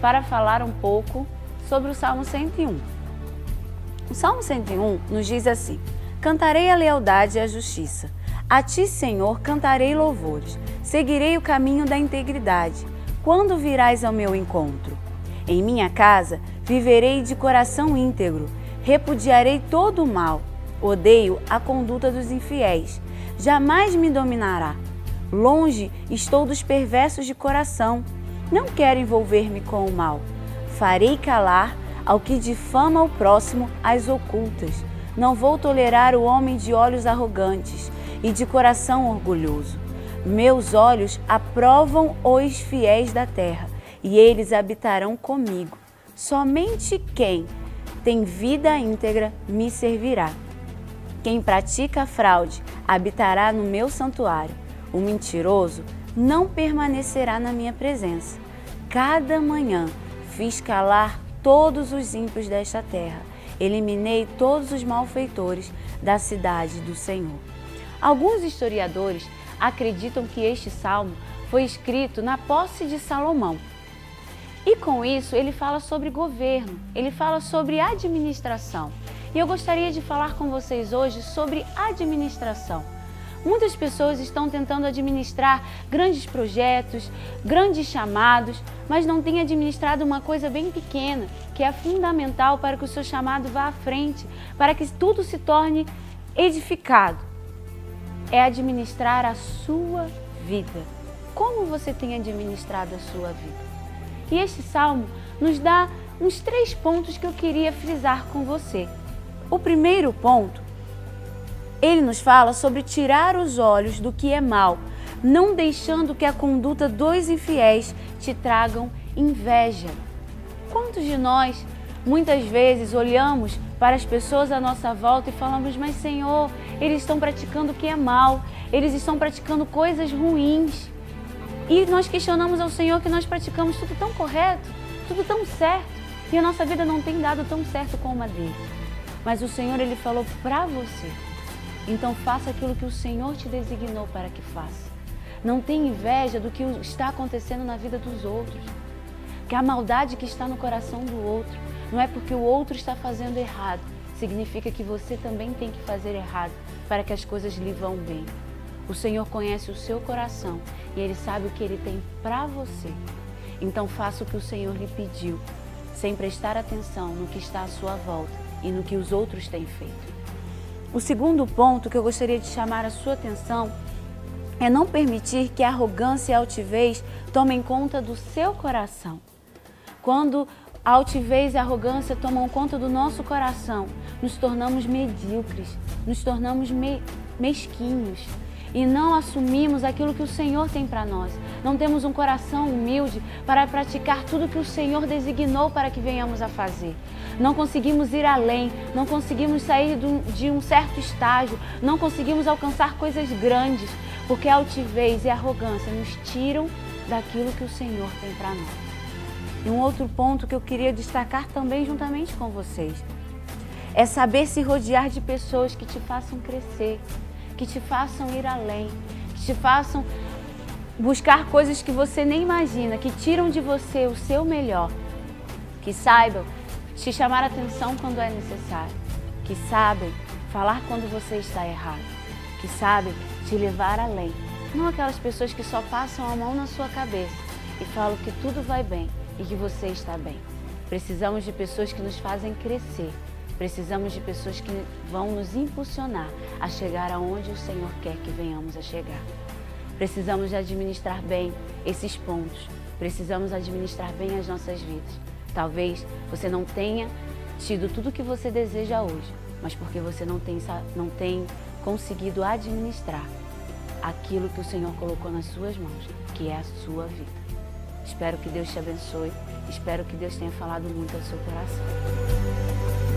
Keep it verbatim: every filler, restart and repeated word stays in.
para falar um pouco sobre o Salmo cento e um. O Salmo cento e um nos diz assim: cantarei a lealdade e a justiça. A ti, Senhor, cantarei louvores. Seguirei o caminho da integridade. Quando virás ao meu encontro? Em minha casa viverei de coração íntegro. Repudiarei todo o mal. Odeio a conduta dos infiéis. Jamais me dominará. Longe estou dos perversos de coração. Não quero envolver-me com o mal. Farei calar ao que difama o próximo às ocultas. Não vou tolerar o homem de olhos arrogantes e de coração orgulhoso. Meus olhos aprovam os fiéis da terra, e eles habitarão comigo. Somente quem tem vida íntegra me servirá. Quem pratica a fraude habitará no meu santuário. O mentiroso não permanecerá na minha presença. Cada manhã fiz calar todos os ímpios desta terra. Eliminei todos os malfeitores da cidade do Senhor. Alguns historiadores acreditam que este salmo foi escrito na posse de Salomão. E com isso ele fala sobre governo, ele fala sobre administração. E eu gostaria de falar com vocês hoje sobre administração. Muitas pessoas estão tentando administrar grandes projetos, grandes chamados, mas não têm administrado uma coisa bem pequena, que é fundamental para que o seu chamado vá à frente, para que tudo se torne edificado. É administrar a sua vida. Como você tem administrado a sua vida? E este salmo nos dá uns três pontos que eu queria frisar com você. O primeiro ponto, ele nos fala sobre tirar os olhos do que é mal, não deixando que a conduta dos infiéis te tragam inveja. Quantos de nós, muitas vezes, olhamos para as pessoas à nossa volta e falamos: mas Senhor, eles estão praticando o que é mal, eles estão praticando coisas ruins. E nós questionamos ao Senhor que nós praticamos tudo tão correto, tudo tão certo, e a nossa vida não tem dado tão certo como a dele. Mas o Senhor, Ele falou para você: então faça aquilo que o Senhor te designou para que faça. Não tenha inveja do que está acontecendo na vida dos outros. Que a maldade que está no coração do outro, não é porque o outro está fazendo errado, significa que você também tem que fazer errado para que as coisas lhe vão bem. O Senhor conhece o seu coração e Ele sabe o que Ele tem para você. Então faça o que o Senhor lhe pediu, sem prestar atenção no que está à sua volta e no que os outros têm feito. O segundo ponto que eu gostaria de chamar a sua atenção é não permitir que a arrogância e a altivez tomem conta do seu coração. Quando a altivez e a arrogância tomam conta do nosso coração, nos tornamos medíocres, nos tornamos me mesquinhos e não assumimos aquilo que o Senhor tem para nós. Não temos um coração humilde para praticar tudo que o Senhor designou para que venhamos a fazer. Não conseguimos ir além, não conseguimos sair de um certo estágio, não conseguimos alcançar coisas grandes, porque a altivez e a arrogância nos tiram daquilo que o Senhor tem para nós. E um outro ponto que eu queria destacar também juntamente com vocês é saber se rodear de pessoas que te façam crescer, que te façam ir além, que te façam buscar coisas que você nem imagina, que tiram de você o seu melhor, que saibam te chamar a atenção quando é necessário, que sabem falar quando você está errado, que sabem te levar além. Não aquelas pessoas que só passam a mão na sua cabeça e falam que tudo vai bem e que você está bem. Precisamos de pessoas que nos fazem crescer. Precisamos de pessoas que vão nos impulsionar a chegar aonde o Senhor quer que venhamos a chegar. Precisamos de administrar bem esses pontos. Precisamos administrar bem as nossas vidas. Talvez você não tenha tido tudo o que você deseja hoje, mas porque você não tem, não tem conseguido administrar aquilo que o Senhor colocou nas suas mãos, que é a sua vida. Espero que Deus te abençoe. Espero que Deus tenha falado muito ao seu coração.